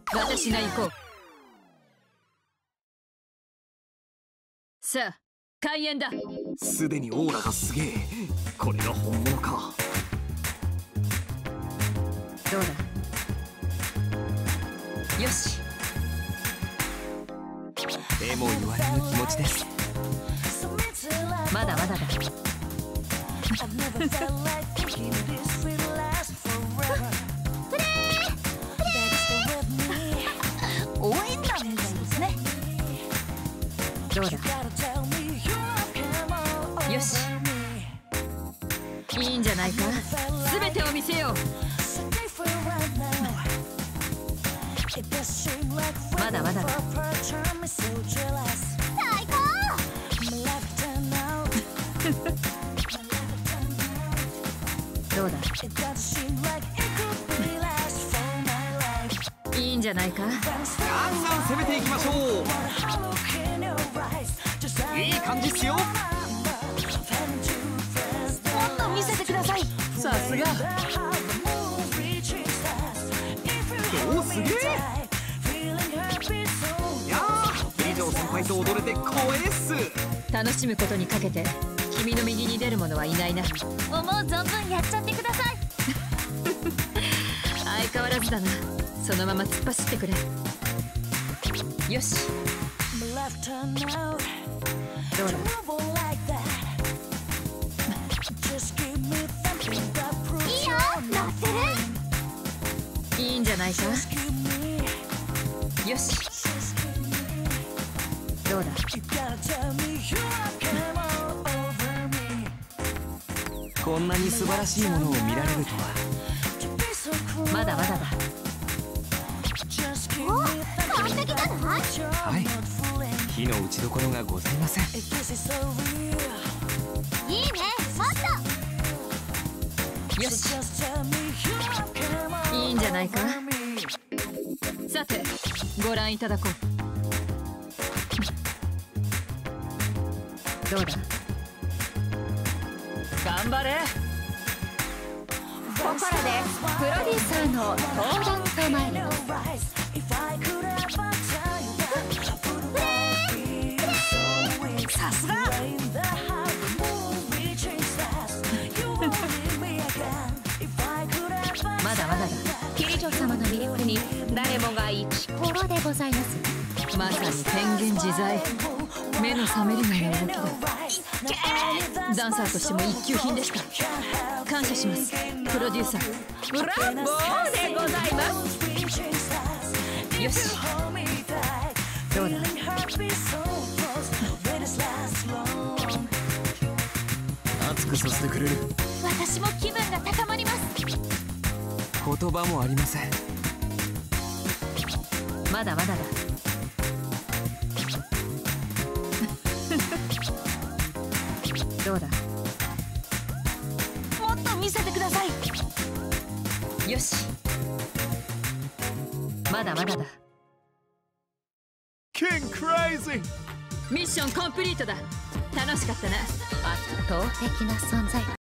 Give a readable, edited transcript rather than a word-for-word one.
私が行こう。さあ開演だ。 すでにオーラがすげえ。これが本物か。 どうだ。よし。 えも言われぬ気持ちです。 まだまだだ。 応援団みたいですね。 どうだ。よし。いいんじゃないか。全てを見せよう。まだまだだ。 最高。 どうだ。いいんじゃないか。 ガンガン攻めていきましょう。いい感じっすよ。 もっと見せてください。 さすが。 おおすげえ。いやー以上先輩と踊れて光栄っす。 楽しむことにかけて君の右に出る者はいないな。 思う存分やっちゃってください。 相変わらずだな。そのまま突っ走ってくれ。よし。どうだ。 いいよ、乗ってる。 いいんじゃないか。よし。どうだ。 こんなに素晴らしいものを見られるとは。 まだまだだ。 お、完璧じゃない？ はい、火の打ちどころがございません。 いいね、もっと。 よし。いいんじゃないか。さてご覧いただこう。どうだ。頑張れ。 ここからでプロデューサーの登壇と参ります。さすが。 まだまだだ。 キリジョ様の魅力に誰もがイチコロでございます。 まさに変幻自在。目の覚めるような動きだ。ダンサーとしても一級品でした。感謝します、プロデューサー。 ブラボーでございます。 よし。どうだ。 熱くさせてくれる。 私も気分が高まります。 言葉もありません。 まだまだだ。どうだ。 もっと見せてください。 よし。まだまだだ。 King Crazy。 ミッションコンプリートだ。楽しかったな。 圧倒的な存在。